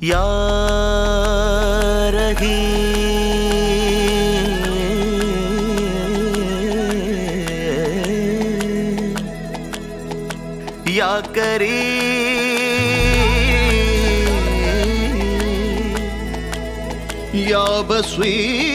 या रही या करी या बस्वी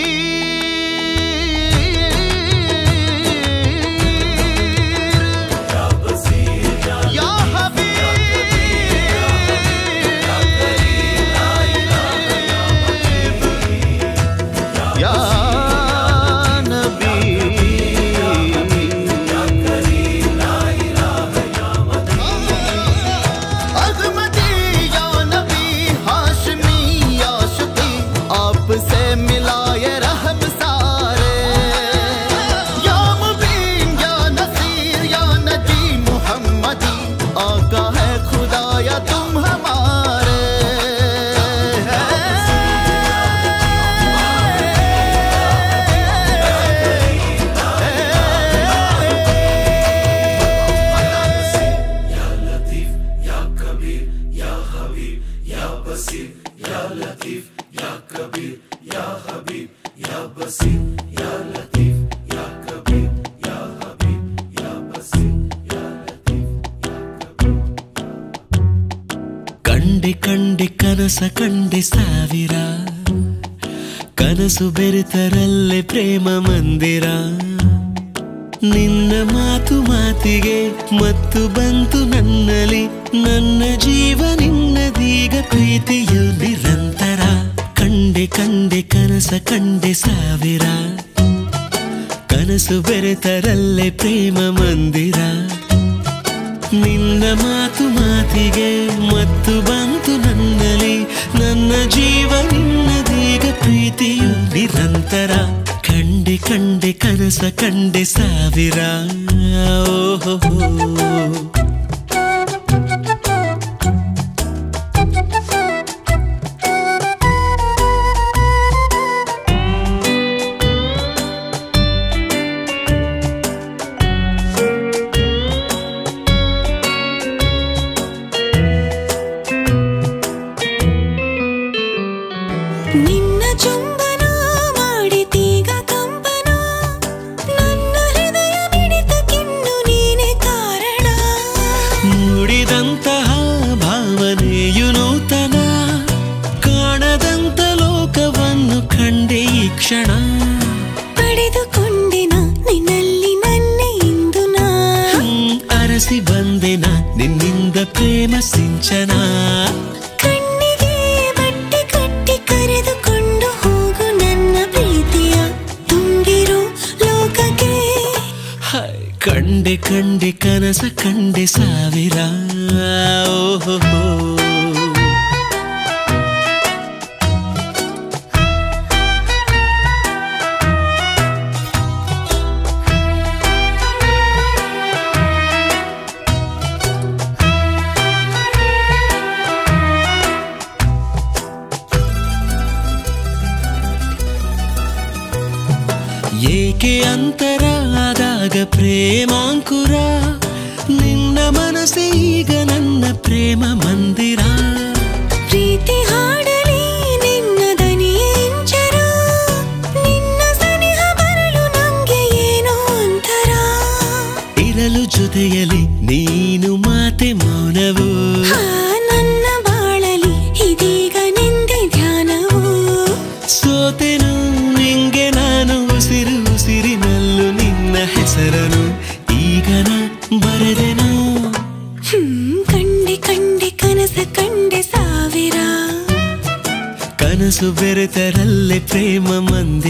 ಕಂಡೆ ಸಾವಿರ ಕನಸು ಬೆರೆತರಲ್ಲೇ ಪ್ರೇಮ ಮಂದಿರ ನಿನ್ನ ಮಾತು ಮಾತಿಗೆ ಮತ್ತು ಬಂತು ನನ್ನಲ್ಲಿ ನನ್ನ ಜೀವ ನಿನ್ನದೀಗ ಪ್ರೀತಿಯು ನಿರಂತರ ಕಂಡೆ ಕನಸ ಕಂಡೆ ಸಾವಿರ ಕನಸು ಬೆರೆತರಲ್ಲೇ ಪ್ರೇಮ ಮಂದಿರ ನಿನ್ನ ಮಾತು ಮಾತಿಗೆ ಮತ್ತು ಬಂತು ನನ್ನಲ್ಲಿ ನನ್ನ ಜೀವ ನಿನ್ನದೀಗ ಪ್ರೀತಿಯು ನಿರಂತರ ಕಂಡೆ ಕನಸ ಕಂಡೆ ಸಾವಿರ ಓಹೋ ಕ್ಷಣ ಪಡೆದುಕೊಂಡೆನ ನಿನ್ನಲ್ಲಿ ನನ್ನೇ ಇಂದು ನಾ ಅರಸಿ ಬಂದೆನ ನಿನ್ನಿಂದ ಪ್ರೇಮ ಸಿಂಚನ ಕಣ್ಣಿಗೆ ಬಟ್ಟೆ ಕಟ್ಟಿ ಕರೆದುಕೊಂಡು ಹೋಗು ನನ್ನ ಪ್ರೀತಿಯ ತುಂಬಿರೋ ಲೋಕಕ್ಕೆ ಕಂಡೆ ಕನಸ ಕಂಡೆ ಸಾವಿರ ಓಹೋ ಏಕೆ ಅಂತರ ಆದಾಗ ಪ್ರೇಮಾಂಕುರ ನಿನ್ನ ಮನಸ್ಸೇ ಈಗ ನನ್ನ ಪ್ರೇಮ ಮಂದಿರ ಪ್ರೀತಿ ಹಾಡಲಿ ನಿನ್ನ ದನಿಯಂಚರ ನಿನ್ನ ಸನಿಹ ಬರಲು ನಂಗೆ ಏನೋ ಅಂತರ ಇರಲು ಜೊತೆಯಲ್ಲಿ ನೀನು ಮಾತೆ ಮೌನವು ನನ್ನ ಬಾಳಲಿ ಇದೀಗ ನಿಂದೆ ಧ್ಯಾನವು ಸೋತೆನು ನಿಂಗೆ ನಾನು ಉಸಿರಿನಲ್ಲೂ ನಿನ್ನ ಹೆಸರನು ಈಗ ನಾ ಬರೆದೆನು ಕಂಡೆ ಕನಸ ಕಂಡೆ ಸಾವಿರ ಕನಸು ಬೆರೆತರಲ್ಲೇ ಪ್ರೇಮ ಮಂದಿರ